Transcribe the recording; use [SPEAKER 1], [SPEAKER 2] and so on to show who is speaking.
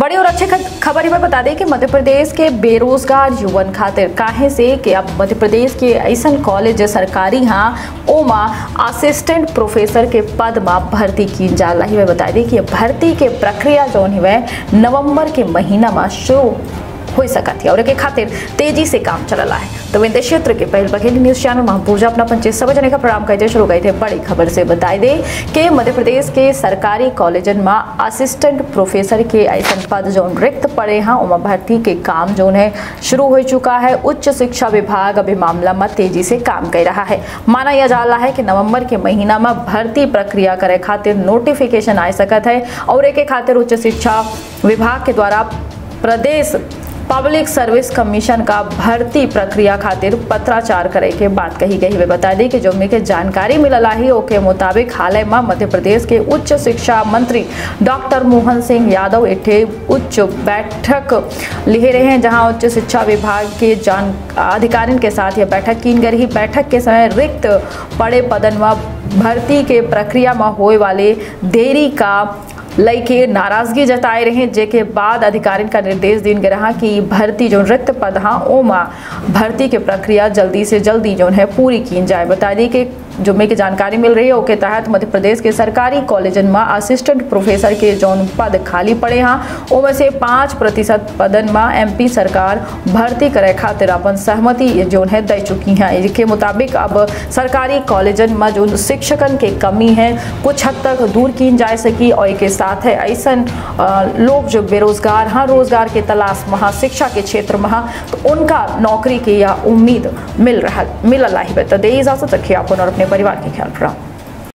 [SPEAKER 1] बड़ी और अच्छी खबर में बता दें कि मध्य प्रदेश के बेरोजगार युवन खातिर काहे से कि अब मध्य प्रदेश के ऐसा कॉलेज सरकारी हाँ ओमा असिस्टेंट प्रोफेसर के पद में भर्ती की जा रही है। बता दें कि भर्ती के प्रक्रिया जो है नवंबर के महीना में शुरू हो सकती है और एक खातिर तेजी से काम चल रहा है। तो विंध्य क्षेत्र के पहल बघेली न्यूज चैनल महपूजा अपना 25 सवा का प्रोग्राम कहते शुरू गए थे। बड़ी खबर से बताई दे कि मध्य प्रदेश के सरकारी कॉलेजन में असिस्टेंट प्रोफेसर के ऐसा पद जो रिक्त पड़े हैं उमा भर्ती के काम जो है शुरू हो चुका है। उच्च शिक्षा विभाग अभी मामला में तेजी से काम कर रहा है। माना यह जा रहा है कि नवंबर के महीना में भर्ती प्रक्रिया करे खातिर नोटिफिकेशन आ सकत है और एक खातिर उच्च शिक्षा विभाग के द्वारा प्रदेश पब्लिक सर्विस कमीशन का भर्ती प्रक्रिया खातिर पत्राचार करे के बात कही गई है। बता दी कि जो के जानकारी मिलला ही ओके मुताबिक हाल में मध्य प्रदेश के उच्च शिक्षा मंत्री डॉक्टर मोहन सिंह यादव एठे उच्च बैठक ले रहे हैं, जहां उच्च शिक्षा विभाग के अधिकारियों के साथ यह बैठक की गई। बैठक के समय रिक्त पड़े पदन व भर्ती के प्रक्रिया में होए वाले देरी का लइके नाराजगी जताए रहे, जेके बाद अधिकारियों का निर्देश दिन गया कि भर्ती जो रिक्त पद हाँ ओमा भर्ती के प्रक्रिया जल्दी से जल्दी जो है पूरी की जाए। बता दी कि जो की जानकारी मिल रही है उसके तहत मध्य प्रदेश के सरकारी कॉलेजन में असिस्टेंट प्रोफेसर के जौन पद खाली पड़े हाँ उनमें से 5% पदन में एमपी सरकार भर्ती करे खातिर अपन सहमति जो है दे चुकी है। इसके मुताबिक अब सरकारी कॉलेजन में जो शिक्षकन के कमी है कुछ हद तक दूर की जा सकी और एक साथ है ऐसा लोग जो बेरोजगार हाँ रोजगार के तलाश में शिक्षा के क्षेत्र में तो उनका नौकरी की या उम्मीद मिल रहा है। तो दे इजाजत रखिए आप और अपने परिवार के ख्याल रहा।